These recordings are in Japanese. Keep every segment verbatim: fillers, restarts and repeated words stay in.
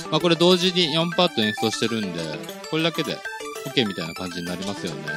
まあこれ同時によんパート演奏してるんで、これだけで OK みたいな感じになりますよね。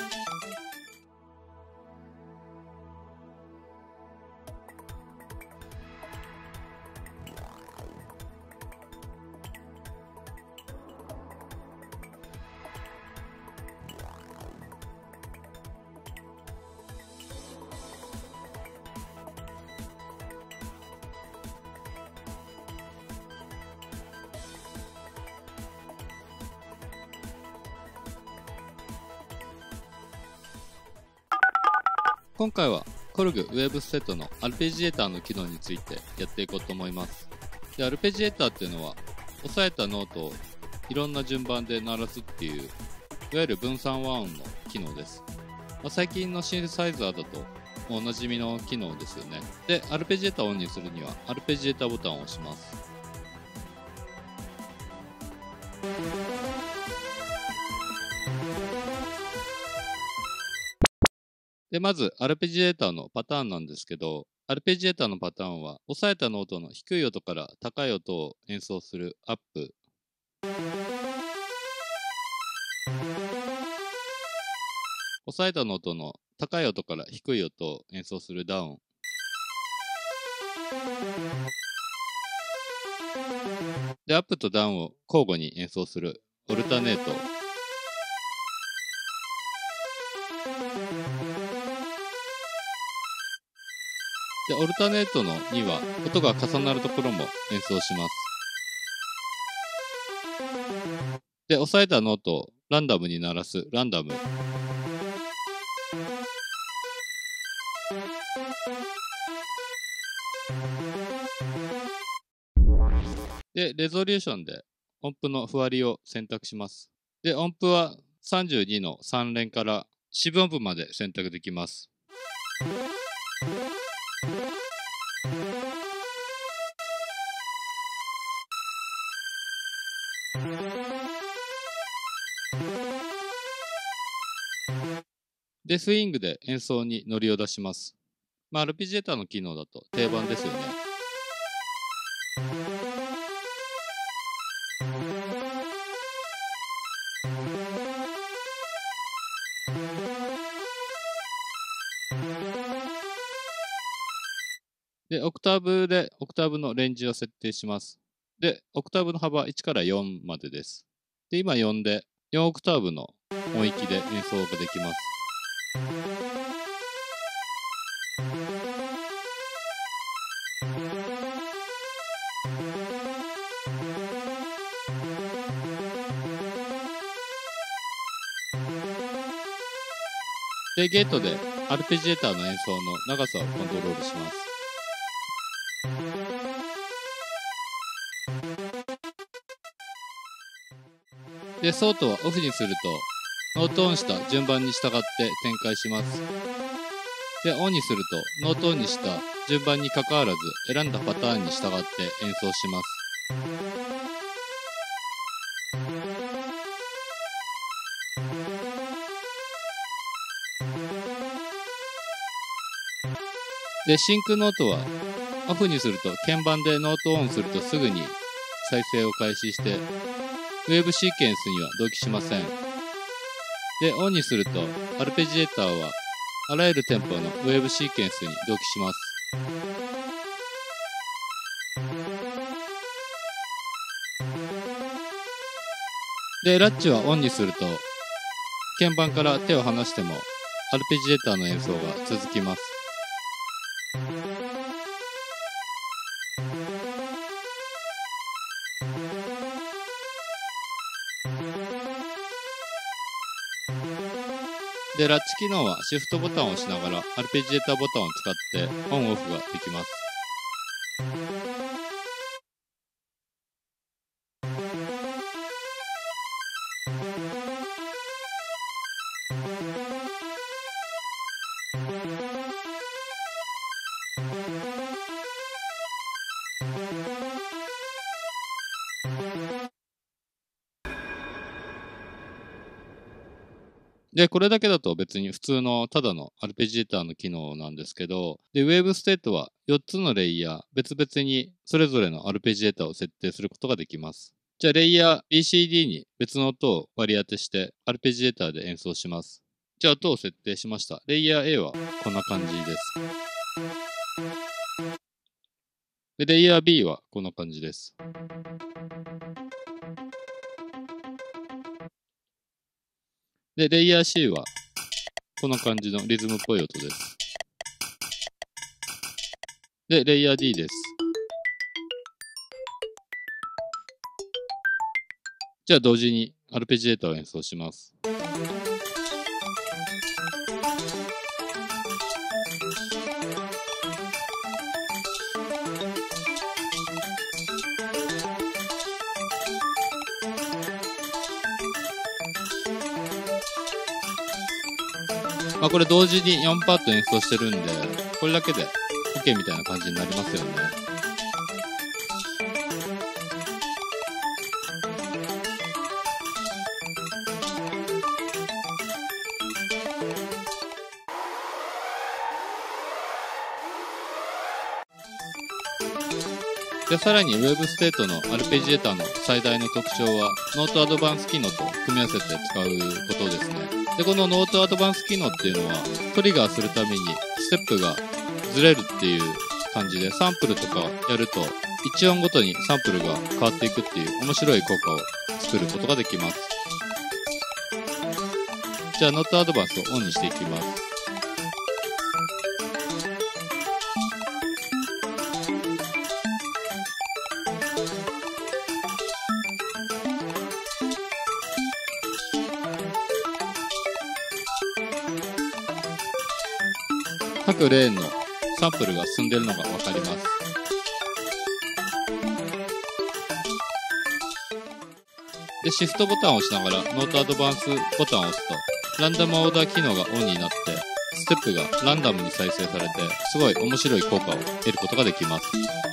今回はコルグウェーブスセットのアルペジエーターの機能についてやっていこうと思います。で、アルペジエーターっていうのは押さえたノートをいろんな順番で鳴らすっていういわゆる分散和音の機能です。まあ、最近のシンセサイザーだとおなじみの機能ですよね。で、アルペジエーターをオンにするにはアルペジエーターボタンを押します。で、まず、アルペジエーターのパターンなんですけど、アルペジエーターのパターンは、押さえたノートの低い音から高い音を演奏するアップ。押さえたノートの高い音から低い音を演奏するダウン。で、アップとダウンを交互に演奏するオルタネート。で、オルタネートのには音が重なるところも演奏します。で、押さえたノートをランダムに鳴らすランダム。で、レゾリューションで音符のふわりを選択します。で、音符はさんじゅうにのさん連から四分音符まで選択できます。で、スイングで演奏にノリを出します。まあ、アルペジエーターの機能だと定番ですよね。で、オクターブでオクターブのレンジを設定します。で、オクターブの幅いちからよんまでです。で、今よんで、よんオクターブの音域で演奏ができます。で、ゲートでアルペジエーターの演奏の長さをコントロールします。で、ソートはオフにすると、ノートオンした順番に従って展開します。で、オンにすると、ノートオンにした順番に関わらず、選んだパターンに従って演奏します。で、シンクノートは、オフにすると、鍵盤でノートオンするとすぐに再生を開始して、ウェーブシーケンスには同期しません。で、オンにすると、アルペジエーターは、あらゆるテンポのウェーブシーケンスに同期します。で、ラッチはオンにすると、鍵盤から手を離しても、アルペジエーターの演奏が続きます。で、ラッチ機能はシフトボタンを押しながらアルペジエーターボタンを使ってオンオフができます。で、これだけだと別に普通のただのアルペジエーターの機能なんですけど、で、ウェーブステートはよっつのレイヤー、別々にそれぞれのアルペジエーターを設定することができます。 じゃあレイヤー ビーシーディー に別の音を割り当てしてアルペジエーターで演奏します。じゃあ音を設定しました。レイヤー A はこんな感じです。で、レイヤー B はこんな感じです。で、レイヤー C はこんな感じのリズムっぽい音です。で、レイヤー D です。じゃあ同時にアルペジエーターを演奏します。まあこれ同時によんパート演奏してるんで、これだけで OK みたいな感じになりますよね。で、さらに Web ステートのアルペジエーターの最大の特徴は、ノートアドバンス機能と組み合わせて使うことですね。で、このノートアドバンス機能っていうのは、トリガーするためにステップがずれるっていう感じで、サンプルとかやると、いち音ごとにサンプルが変わっていくっていう面白い効果を作ることができます。じゃあ、ノートアドバンスをオンにしていきます。各レーンのサンプルが進んでいるのがわかります。で、シフトボタンを押しながらノートアドバンスボタンを押すと、ランダムオーダー機能がオンになって、ステップがランダムに再生されて、すごい面白い効果を得ることができます。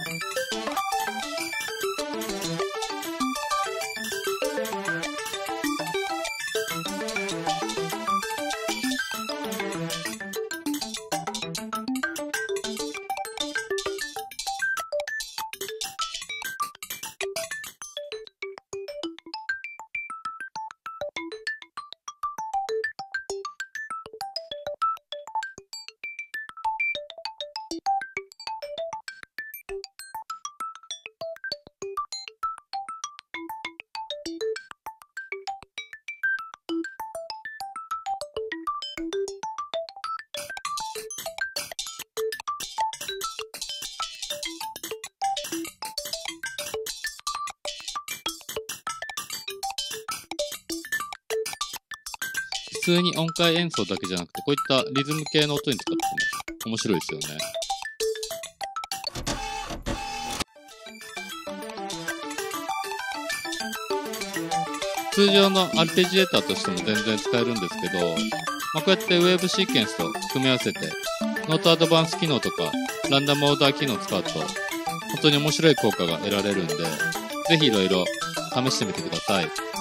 普通に音階演奏だけじゃなくて、こういったリズム系の音に使っても面白いですよね。通常のアルペジエーターとしても全然使えるんですけど、まあ、こうやってウェーブシーケンスと組み合わせて、ノートアドバンス機能とか、ランダムオーダー機能を使うと、本当に面白い効果が得られるんで、ぜひいろいろ試してみてください。